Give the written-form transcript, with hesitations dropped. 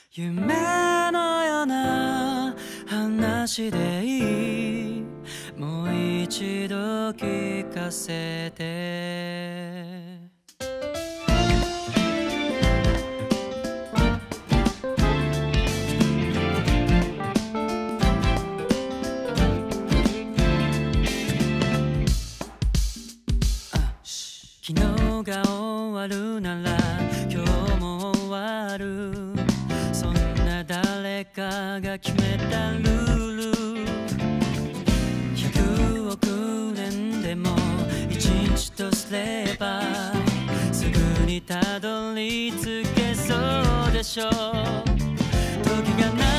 夢のような話でいい、もう一度聞かせて。昨日が終わるなら今日も終わる、そんな誰かが決めたルール。100億年でも一日とすればすぐにたどり着けそうでしょう。時がない